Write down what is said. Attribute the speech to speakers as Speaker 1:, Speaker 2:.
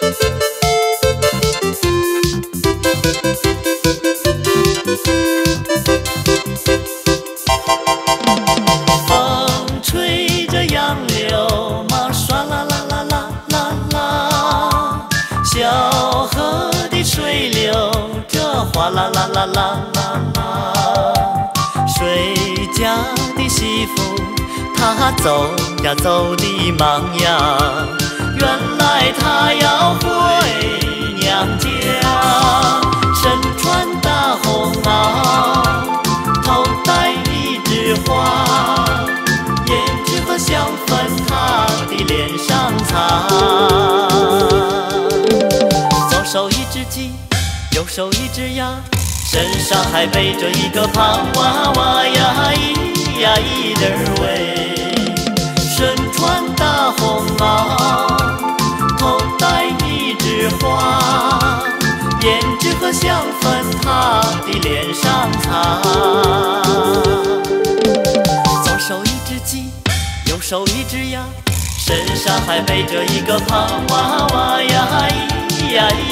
Speaker 1: 风吹着杨柳嘛，唰啦啦啦啦啦啦，小河的水流着哗啦啦啦啦啦啦，谁家的媳妇她走呀走的忙呀，原来她要回娘家，身穿大红袄，头戴一枝花，胭脂和香粉她的脸上擦，左手一只鸡，右手一只鸭，身上还背着一个胖娃娃呀，咿呀咿得喂，身穿大红袄，头戴一枝花，胭脂和香粉她的脸上擦，左手一只鸡，右手一只鸭，身上还背着一个胖娃娃呀，咿呀咿